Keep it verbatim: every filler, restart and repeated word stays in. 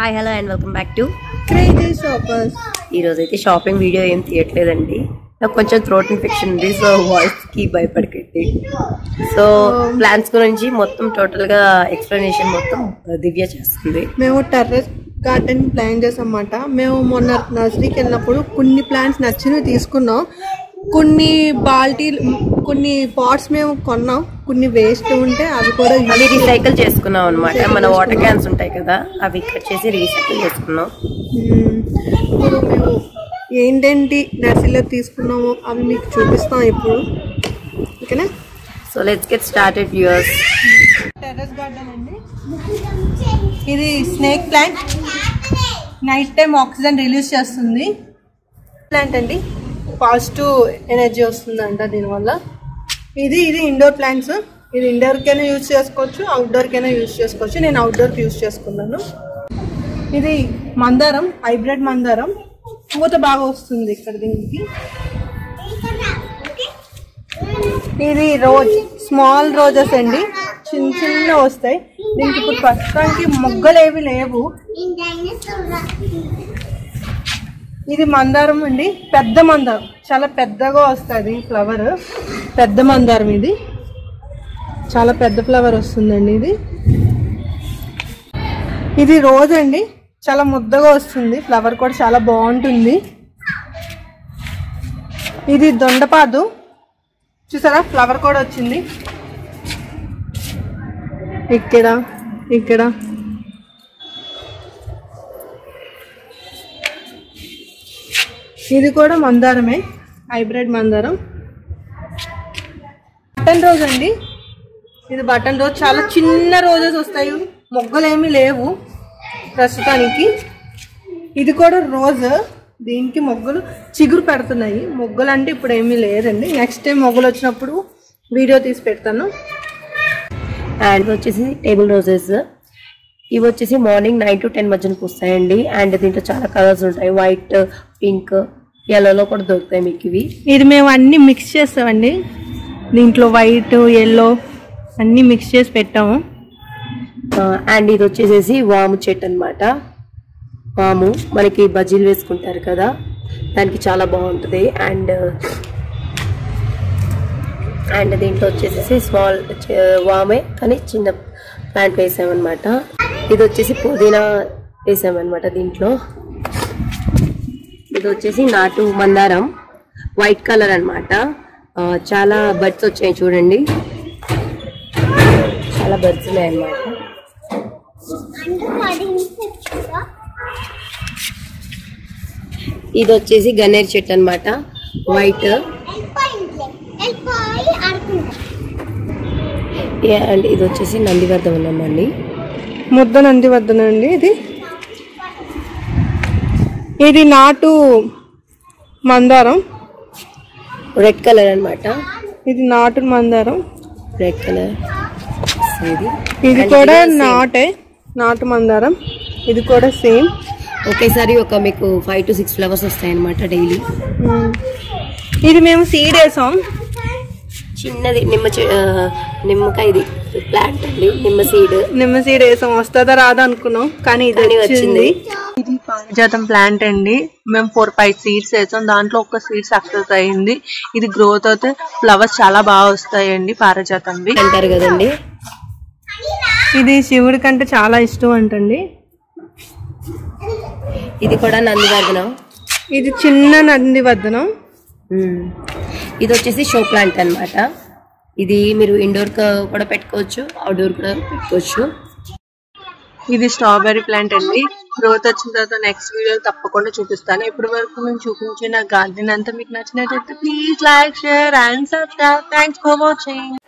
Hi hello and welcome back to crazy shoppers. ఈరోజు అయితే shopping video ఏం తీయట్లేదండి, నాకు కొంచెం థ్రోట్ ఇన్ఫెక్షన్ ఉంది, సో వాయిస్కి భయపడకండి. సో ప్లాన్స్ గురించి మొత్తం టోటల్గా ఎక్స్ప్లెనేషన్ మొత్తం దివ్య చేస్తుంది. మేము టెర్రస్ గార్డెన్ ప్లాన్ చేసామన్నమాట. మేము మొన్న నర్సరీకి వెళ్ళినప్పుడు కొన్ని ప్లాంట్స్ నచ్చినవి తీసుకున్నాం, కొన్ని బాల్టీ కొన్ని పాట్స్ మేము కొన్నాం, కొన్ని వేస్ట్ ఉంటే అవి కూడా అవి రీసైకిల్ చేసుకున్నాం అనమాట. మన వాటర్ క్యాన్స్ ఉంటాయి కదా, అవి కట్ చేసి రీసైకిల్ చేసుకున్నాం. ఇప్పుడు మేము ఏంటంటే నర్సరీలో తీసుకున్నాము అవి మీకు చూపిస్తాం ఇప్పుడు, ఓకేనా? So let's get started viewers. Terrace garden అండి, ఇది snake plant, night time oxygen release చేస్తుంది ప్లాంట్ అండి, పాజిటివ్ ఎనర్జీ వస్తుందంట దీనివల్ల. ఇది ఇది ఇండోర్ ప్లాంట్స్, ఇది ఇండోర్కైనా యూజ్ చేసుకోవచ్చు, అవుట్డోర్కైనా యూజ్ చేసుకోవచ్చు. నేను అవుట్డోర్కి యూజ్ చేసుకున్నాను. ఇది మందారం, హైబ్రిడ్ మందారం, పూత బాగా వస్తుంది ఇక్కడ దీనికి. ఇది రోజ్, స్మాల్ రోజెస్ అండి, చిన్న చిన్న వస్తాయి దీనికి. ఇప్పుడు ప్రస్తుతానికి మొగ్గలు ఏవి లేవు. ఇది మందారం అండి, పెద్ద మందారం, చాలా పెద్దగా వస్తుంది ఫ్లవర్, పెద్ద మందారం. ఇది చాలా పెద్ద ఫ్లవర్ వస్తుందండి. ఇది ఇది రోజ్ అండి, చాలా ముద్దగా వస్తుంది, ఫ్లవర్ కూడా చాలా బాగుంటుంది. ఇది దొండపాదు, చూసారా ఫ్లవర్ కూడా వచ్చింది ఇక్కడ ఇక్కడ. ఇది కూడా మందారమే, హైబ్రిడ్ మందారం. బటన్ రోజ్ అండి, ఇది బటన్ రోజ్, చాలా చిన్న రోజెస్ వస్తాయి, మొగ్గలు ఏమీ లేవు ప్రస్తుతానికి. ఇది కూడా రోజ్, దీనికి మొగ్గలు చిగురు పెడుతున్నాయి, మొగ్గలు అంటే ఇప్పుడు ఏమీ లేదండి. నెక్స్ట్ టైం మొగ్గలు వచ్చినప్పుడు వీడియో తీసి పెడతాను. అండ్ వచ్చేసి టేబుల్ రోజెస్, ఇవి వచ్చేసి మార్నింగ్ నైన్ టు టెన్ మధ్యన పూస్తాయండి. అండ్ దీంట్లో చాలా కలర్స్ ఉంటాయి, వైట్, పింక్, ఎల్లోలో కూడా దొరుకుతాయి మీకు ఇవి. ఇది మేము అన్ని మిక్స్ చేస్తామండి, దీంట్లో వైట్, ఎల్లో అన్ని మిక్స్ చేసి పెట్టాము. అండ్ ఇది వచ్చేసేసి వాము చెట్టు అనమాట. వాము మనకి బజ్జీలు వేసుకుంటారు కదా, దానికి చాలా బాగుంటుంది. అండ్ అండ్ దీంట్లో వచ్చేసేసి స్మాల్ వామే కానీ చిన్న ప్లాంట్ వేసామన్నమాట. ఇది వచ్చేసి పుదీనా వేసామన్నమాట దీంట్లో. ఇది వచ్చేసి నాటు మందారం, వైట్ కలర్ అనమాట. చాలా బర్డ్స్ వచ్చాయి చూడండి, చాలా బర్డ్స్ ఉన్నాయి అన్నమాట. ఇది వచ్చేసి గన్నేరు చెట్టు అనమాట, వైట్. అండ్ ఇది వచ్చేసి నందివర్ధనం అండి, ముద్ద నందివర్ధనం అండి. ఇది ఇది నాటు మందారం, రెడ్ కలర్ అనమాట. ఇది నాటు మందారం, రెడ్ కలర్. ఇది ఇది కూడా నాటే, నాటు మందారం. ఇది కూడా సేమ్, ఒకేసారి ఒక మీకు ఫైవ్ టు సిక్స్ ఫ్లవర్స్ వస్తాయి అనమాట డైలీ. ఇది మేము సీడ్ వేసాం, చిన్నది నిమ్మ నిమ్మకాయది ప్లాంట్ అండి, నిమ్మ సీడ్. నిమ్మ సీడ్ వేసాం, వస్తుందా రాదా అనుకున్నాం కానీ ఇది వచ్చింది. ఇది పారిజాతం ప్లాంట్ అండి, మేము ఫోర్ ఫైవ్ సీడ్స్ వేసాం, దాంట్లో ఒక సీడ్ సక్సెస్ అయింది. ఇది గ్రోత్ అయితే ఫ్లవర్స్ చాలా బాగా వస్తాయండి పారిజాతంవి అంటారు కదండి. ఇది శివుడి కంటే చాలా ఇష్టం అంటండి. ఇది కూడా నందివర్ధనం, ఇది చిన్న నందివర్ధనం. ఇది వచ్చేసి షో ప్లాంట్ అనమాట. ఇది మీరు ఇండోర్ కూడా పెట్టుకోవచ్చు, అవుట్డోర్ కూడా పెట్టుకోవచ్చు. ఇది స్ట్రాబెర్రీ ప్లాంట్ అండి, గ్రోత్ వచ్చిన తర్వాత నెక్స్ట్ వీడియో తప్పకుండా చూపిస్తాను. ఇప్పటి వరకు మేము చూపించిన గార్డెన్ అంతా మీకు నచ్చినట్లయితే please like, share and subscribe. Thanks for watching.